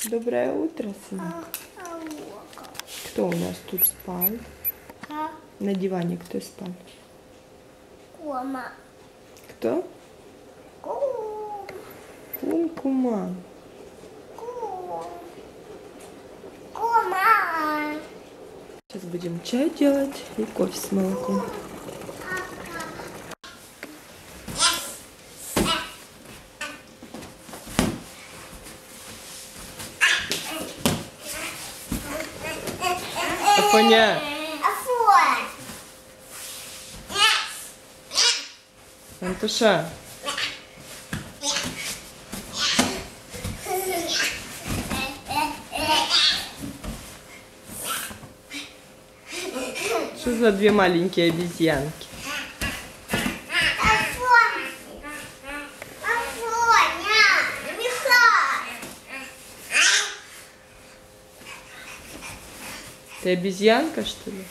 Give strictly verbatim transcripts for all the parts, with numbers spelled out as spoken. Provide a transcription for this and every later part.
Доброе утро, сынок. Кто у нас тут спал? А? На диване кто спал? Кума. Кто? Кум. Кум, кума. Кум. Кума. Сейчас будем чай делать и кофе с молоком. Афоня. Антоша. Что за две маленькие обезьянки? Ты обезьянка, что ли?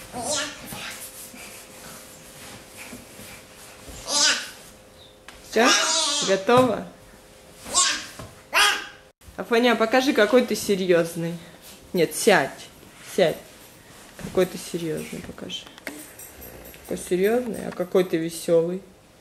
Все? Готова? Афоня, покажи, какой ты серьезный. Нет, сядь. Сядь. Какой ты серьезный, покажи. Какой серьезный, а какой ты веселый.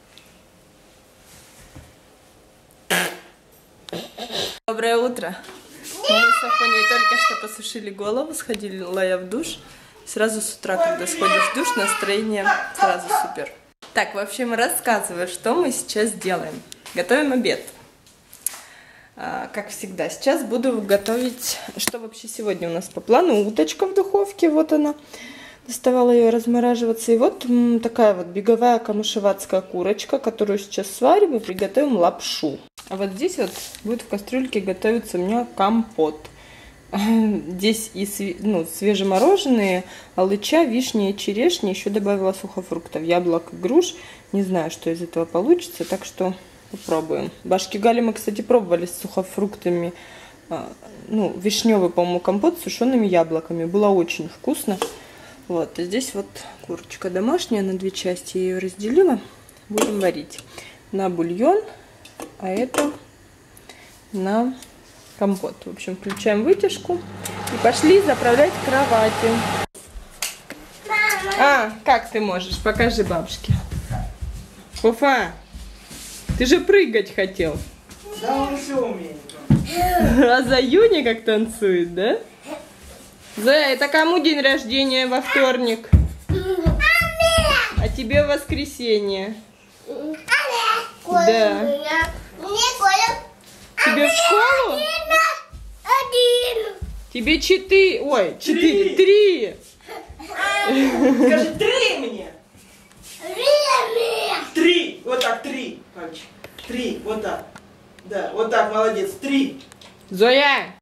Доброе утро. Мы с Афоней только что посушили голову, сходила я в душ. Сразу с утра, когда сходишь в душ, настроение сразу супер. Так, в общем, рассказываю, что мы сейчас делаем. Готовим обед. А, как всегда, сейчас буду готовить, что вообще сегодня у нас по плану. Уточка в духовке, вот она. Доставала ее размораживаться. И вот м, такая вот беговая камышеватская курочка, которую сейчас сварим и приготовим лапшу. А вот здесь вот будет в кастрюльке готовиться у меня компот. Здесь и све ну, свежемороженые, алыча, вишни и черешни. Еще добавила сухофруктов, яблок и груш. Не знаю, что из этого получится, так что попробуем. Башкигали мы, кстати, пробовали с сухофруктами. Ну, вишневый, по-моему, компот с сушеными яблоками. Было очень вкусно. Вот, и здесь вот курочка домашняя на две части. Я ее разделила. Будем варить на бульон, а это на компот. В общем, включаем вытяжку и пошли заправлять кровати. А, как ты можешь? Покажи бабушке. Уфа, ты же прыгать хотел. Да, он все умеет. А Заюня как танцует, да? Зая, это кому день рождения во вторник? А тебе в воскресенье. Да. Тебе в школу? Один. Тебе четыре. Ой, четыре. Три. Скажи три мне. Время. Три. Вот так, три. Мальчик. Три. Вот так. Да, вот так, молодец. Три. Зоя.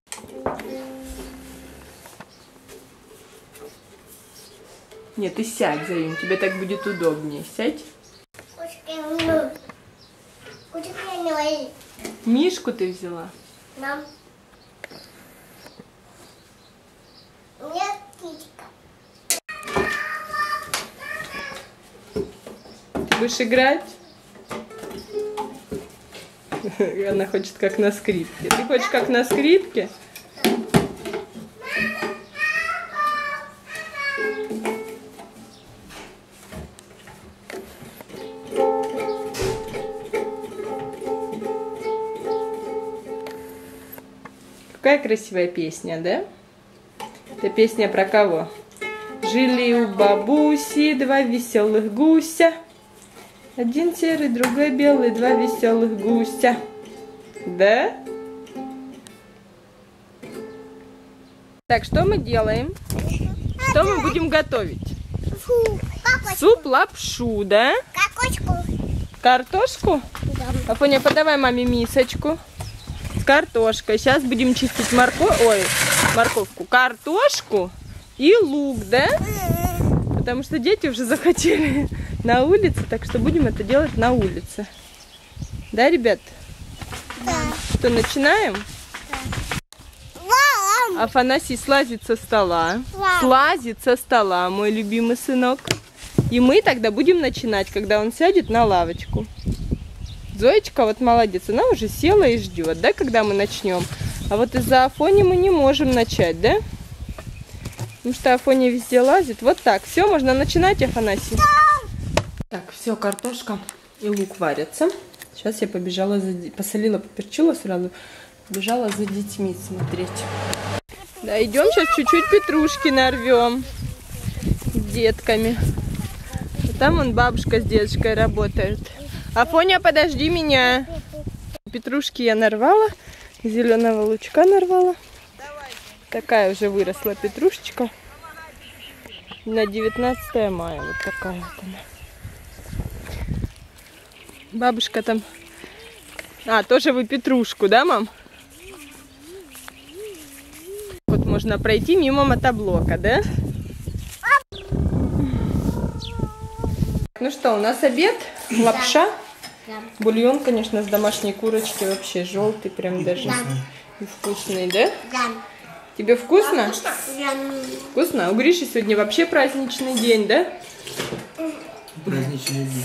Нет, ты сядь, Заюнь, тебе так будет удобнее. Сядь. Мишку ты взяла? Нам. Нет, птичка. Ты будешь играть? Она хочет как на скрипке. Ты хочешь как на скрипке? Какая красивая песня, да? Это песня про кого? Жили у бабуси два веселых гуся. Один серый, другой белый, два веселых гуся. Да? Так, что мы делаем? Что мы будем готовить? Фу, Суп лапшу, да? картошку. Картошку? Да. Афоня, подавай маме мисочку с картошкой. Сейчас будем чистить морковь, ой, морковку, картошку и лук, да? Потому что дети уже захотели на улице, так что будем это делать на улице. Да, ребят? Да. Что, начинаем? Мам. Афанасий слазит со стола. Вау. Слазит со стола, мой любимый сынок. И мы тогда будем начинать, когда он сядет на лавочку. Зоечка вот молодец, она уже села и ждет, да, когда мы начнем. А вот из-за Афони мы не можем начать, да? Потому что Афоня везде лазит. Вот так. Все, можно начинать, Афанасий. Так, все, картошка и лук варятся. Сейчас я побежала, за... посолила, поперчила сразу. Побежала за детьми смотреть. Да, идем сейчас чуть-чуть петрушки нарвем. С детками. А там вон бабушка с дедушкой работают. Афоня, подожди меня. Петрушки я нарвала. Зеленого лучка нарвала. Такая уже выросла петрушечка. На девятнадцатое мая. Вот такая вот она. Бабушка там... А, тоже вы петрушку, да, мам? Вот можно пройти мимо мотоблока, да? Ну что, у нас обед, лапша. Бульон, конечно, с домашней курочки. Вообще желтый, прям даже. И вкусный, да? Да. Тебе вкусно? Да. Вкусно? У Гриши сегодня вообще праздничный день, да? Праздничный день.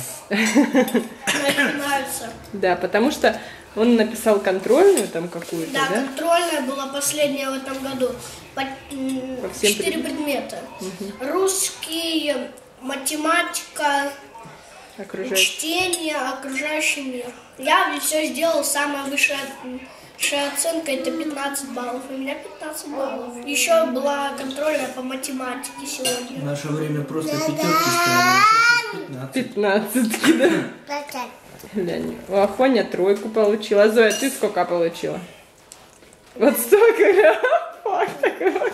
Мне нравится. Да, потому что он написал контрольную там какую-то, Да, да? контрольная была последняя в этом году. По, м, По всем четыре предмета. Русский, математика, Окружающий. чтение, окружающий мир. Я все сделал, самая высшая, высшая оценка это пятнадцать баллов. У меня пятнадцать баллов. Еще была контрольная по математике сегодня. В наше время просто пятерки ставили, а сейчас пятнадцать. Пятнадцатки, да? Глянь, у Афоня тройку получила. А Зоя, ты сколько получила? Вот столько, да? Факт такого.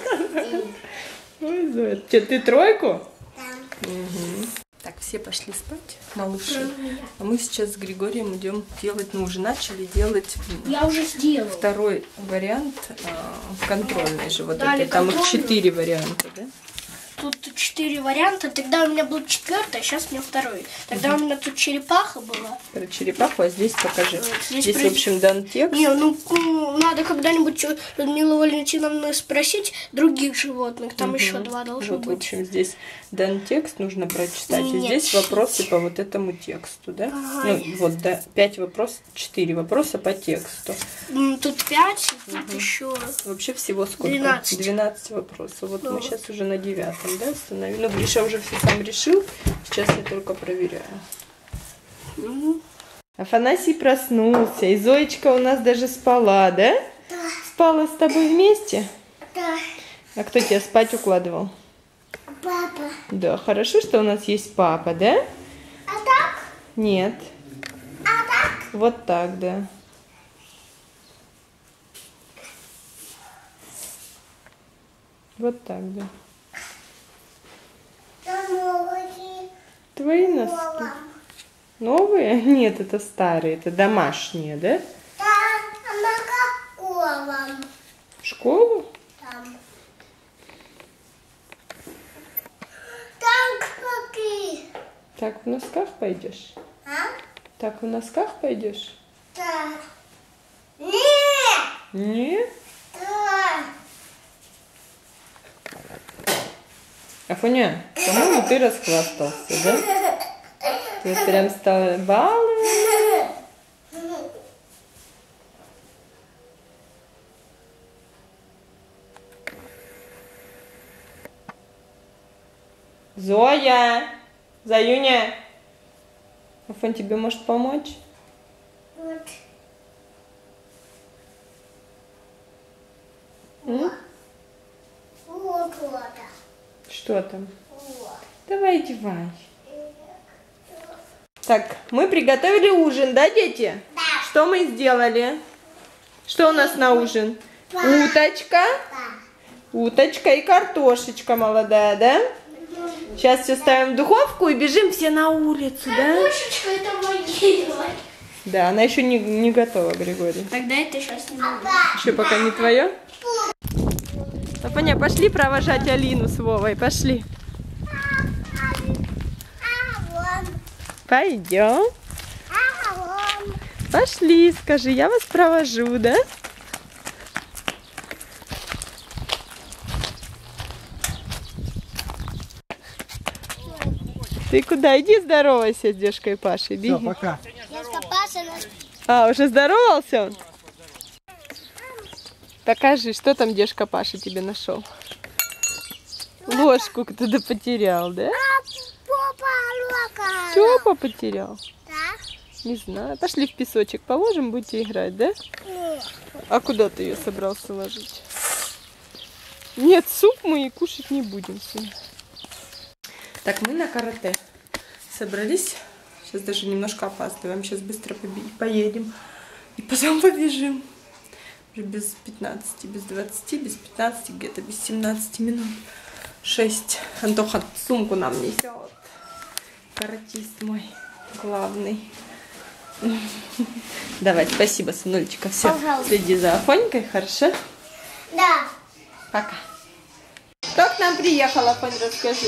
Ой, Зоя, че, ты тройку? Да. Угу. Так, все пошли спать, малыши. А мы сейчас с Григорием идем делать, ну уже начали делать Я уже сделала. второй вариант а, контрольный же. Вот Дали этой. Там их контрольную. четыре варианта, да? Тут четыре варианта. Тогда у меня был четвертый, а сейчас у меня второй. Тогда у меня тут черепаха была. Про черепаху, а здесь покажи. Вот, Здесь, здесь в про- общем, дан текст. Не, ну м, надо когда-нибудь у Людмилы Валентиновны спросить других животных. Там еще два должно Вот, в быть. общем, здесь дан текст, нужно прочитать. И Нет. здесь вопросы по вот этому тексту, да? Ага. Ну, вот, да, пять вопросов, четыре вопроса по тексту. М, Тут пять, тут еще. Вообще всего сколько? Двенадцать. двенадцать вопросов. Вот Да. мы сейчас уже на девятом, да, остановились. Ну, Гриша уже все сам решил. Сейчас я только проверяю. Мгм. Афанасий проснулся. И Зоечка у нас даже спала, да? Да. Спала с тобой вместе? Да. А кто тебя спать укладывал? Папа. Да, хорошо, что у нас есть папа, да? А так? Нет. А так? Вот так, да. Вот так, да. Твои носки. Новые? Нет, это старые, это домашние, да? Да, а какого? В школу? Там. Там какие? Так в носках пойдешь? А? Так в носках пойдешь? Да. Нет. Нет? Да. Афоня, по-моему, ты расхвастался, да? Ты прям стала баловать. Зоя! Заюня! Афон тебе может помочь? Вот. М? Вот, вот. Что там? Вот. Давай одевай. Так, мы приготовили ужин, да, дети? Да. Что мы сделали? Что у нас на ужин? Уточка. Да. Уточка и картошечка молодая, да? Сейчас все ставим в духовку и бежим все на улицу, да? Картошечка это моя. Да, она еще не, не готова, Григорий. Тогда это сейчас не надо. Еще пока не твое. Папаня, пошли провожать Алину с Вовой, пошли. Пойдем. Пошли, скажи, я вас провожу, да? Ты куда? Иди здоровайся с дедушкой Пашей, беги. Все, пока. Дедушка Паша нас... А, уже здоровался он? Покажи, что там дедушка Паша тебе нашел. Ложку кто-то потерял, да? Степа потерял? Да. Не знаю. Пошли в песочек положим, будете играть, да? Нет. А куда ты ее собрался ложить? Нет, суп мы и кушать не будем сегодня. Так, мы на карате собрались. Сейчас даже немножко опаздываем. Сейчас быстро поедем. И потом побежим. Уже без пятнадцати, без двадцати, без пятнадцати, где-то без семнадцати минут. шесть. Антоха сумку нам несет. Каратист мой главный. Давай, спасибо, сынульчика. Все, пожалуйста. Следи за Афонькой, хорошо? Да. Пока. Кто к нам приехал, Афонь, расскажи.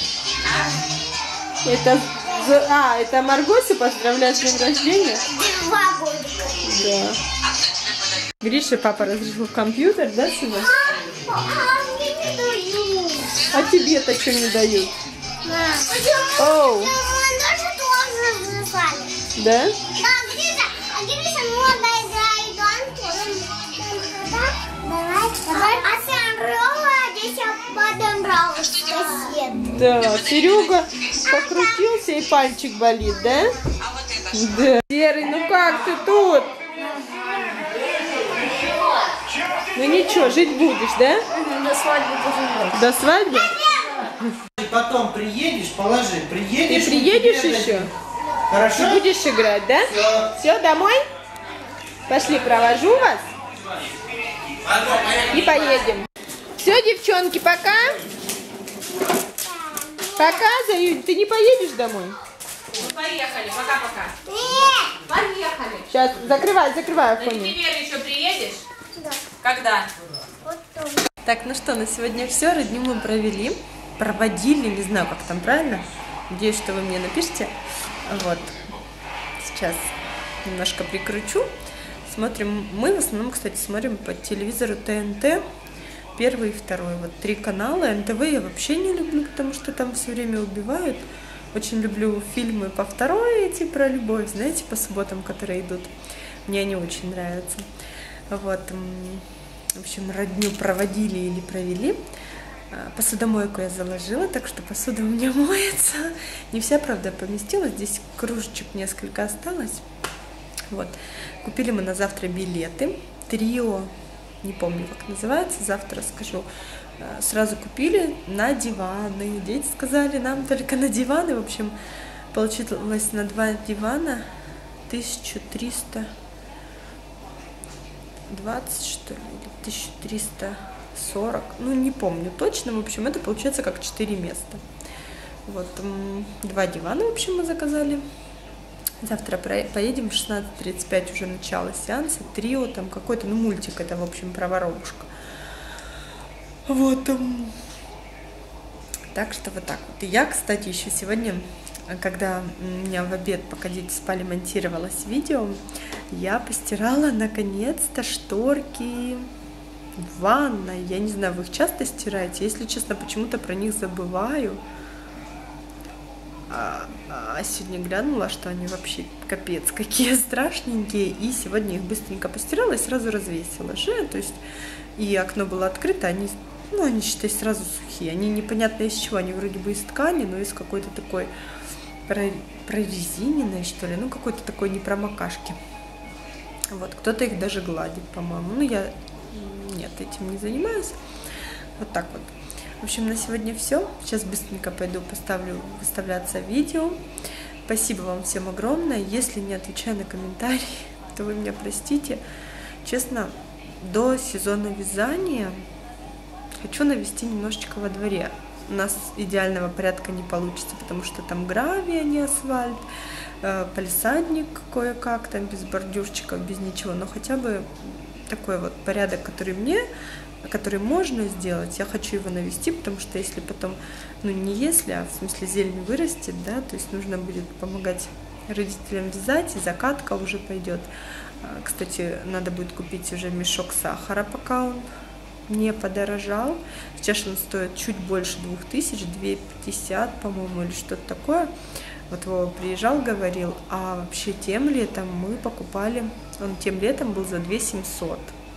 Это, а, это Маргосю поздравляю с днем рождения? Два годика. Да. Гриша, папа разрешил компьютер, да, сынок? А, а мне не дают. А тебе-то что не дают? Да. Оу. Да? Да, Гриша, а Гриша много играет, он давай, а Серега здесь подобрал сосед. Да, Серега покрутился и пальчик болит, да? Да. Серый, ну как ты тут? Ну ничего, жить будешь, да? До свадьбы поживешь. До свадьбы? Потом приедешь, положи, приедешь. Ты приедешь еще? Хорошо? Ты будешь играть, да? Все. Все, домой? Пошли, провожу вас. И поедем. Все, девчонки, пока. Пока, Заюнь. Ты не поедешь домой? Ну, поехали, пока-пока. Нет. Поехали. Сейчас, закрывай, закрывай, На Афоня. Днепр еще приедешь? Да. Когда? Потом. Так, ну что, на сегодня все. Родню мы провели. Проводили, не знаю, как там правильно. Надеюсь, что вы мне напишите. Вот. Сейчас немножко прикручу. Смотрим. Мы в основном, кстати, смотрим по телевизору ТНТ. Первый и второй. Вот три канала. эн тэ вэ я вообще не люблю, потому что там все время убивают. Очень люблю фильмы по второй, эти про любовь, знаете, по субботам, которые идут. Мне они очень нравятся. Вот. В общем, родню проводили или провели. Посудомойку я заложила, так что посуда у меня моется. Не вся, правда, поместилась. Здесь кружечек несколько осталось. Вот. Купили мы на завтра билеты. Трио, не помню, как называется, завтра скажу. Сразу купили на диваны. Дети сказали, нам только на диваны. В общем, получилось на два дивана тысяча триста двадцать, что ли, или тысяча триста сорок, ну не помню точно, в общем, это получается как четыре места. Вот, два дивана, в общем, мы заказали. Завтра поедем в шестнадцать тридцать пять, уже начало сеанса, трио, там какой-то, ну мультик это, в общем, про воробушка. Вот, так что вот так вот. И я, кстати, еще сегодня, когда у меня в обед, пока дети спали, монтировалось видео, я постирала наконец-то шторки в ванной. Я не знаю, вы их часто стираете? Если честно, почему-то про них забываю. А, а сегодня глянула, что они вообще капец какие страшненькие. И сегодня их быстренько постирала и сразу развесила же. То есть и окно было открыто, они, ну, они, считай, сразу сухие. Они непонятно из чего. Они вроде бы из ткани, но из какой-то такой прорезиненной, что ли. Ну, какой-то такой непромокашки. Вот, кто-то их даже гладит, по-моему. Ну, я, нет, этим не занимаюсь. Вот так вот. В общем, на сегодня все. Сейчас быстренько пойду поставлю выставляться видео. Спасибо вам всем огромное. Если не отвечаю на комментарии, то вы меня простите. Честно, до сезона вязания хочу навести немножечко во дворе. У нас идеального порядка не получится, потому что там гравий, а не асфальт. Палисадник кое-как, там без бордюрчиков, без ничего. Но хотя бы такой вот порядок, который мне... который можно сделать, я хочу его навести, потому что если потом, ну не если, а в смысле зелень вырастет, да, то есть нужно будет помогать родителям вязать, и закатка уже пойдет. Кстати, надо будет купить уже мешок сахара, пока он не подорожал. Сейчас он стоит чуть больше двух тысяч, две пятьдесят, по-моему, или что-то такое. Вот Вова приезжал, говорил, а вообще тем летом мы покупали, он тем летом был за две семьсот.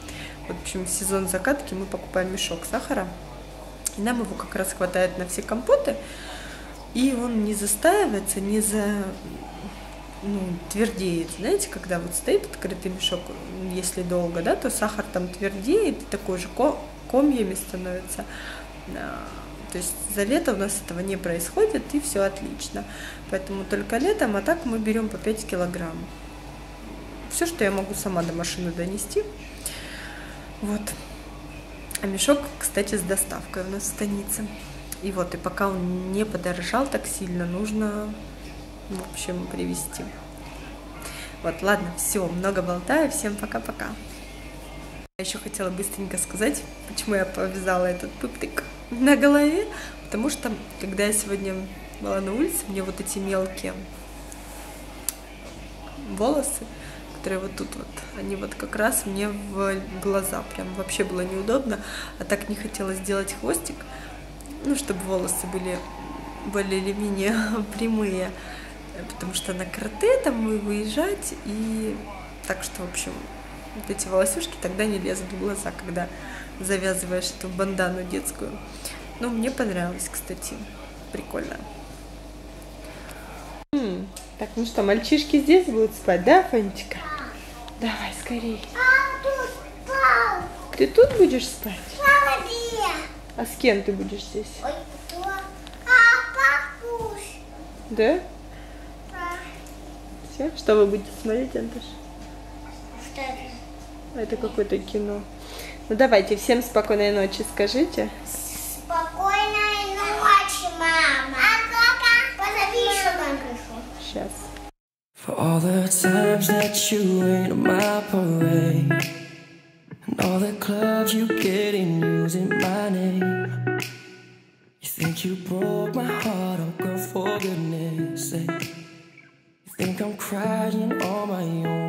Вот, в общем, сезон закатки, мы покупаем мешок сахара. И нам его как раз хватает на все компоты. И он не застаивается, не за... ну, твердеет. Знаете, когда вот стоит открытый мешок, если долго, да, то сахар там твердеет, и такой же комьями становится. То есть за лето у нас этого не происходит, и все отлично. Поэтому только летом, а так мы берем по пять килограмм. Все, что я могу сама до машины донести. Вот. А мешок, кстати, с доставкой у нас в станице. И вот, и пока он не подорожал так сильно, нужно, в общем, привезти. Вот, ладно, все, много болтаю, всем пока-пока. Я еще хотела быстренько сказать, почему я повязала этот пыптик на голове, потому что, когда я сегодня была на улице, мне вот эти мелкие волосы, которые вот тут вот, они вот как раз мне в глаза, прям вообще было неудобно, а так не хотела сделать хвостик, ну, чтобы волосы были более или менее прямые, потому что на карате там и выезжать, и так что, в общем, вот эти волосюшки тогда не лезут в глаза, когда завязываешь эту бандану детскую. Ну, мне понравилось, кстати, прикольно. М-м, так, ну что, мальчишки здесь будут спать, да, Фанечка? Давай, скорее. Ты тут будешь спать? А с кем ты будешь здесь? Да? Все? Что вы будете смотреть, Антош? Это какое-то кино. Ну давайте, всем спокойной ночи скажите. Спокойной ночи, мама. А позови еще маму. Сейчас. For all the times that you ain't on my parade, and all the clubs you get in using my name. You think you broke my heart, oh girl, for goodness sake. You think I'm crying on my own.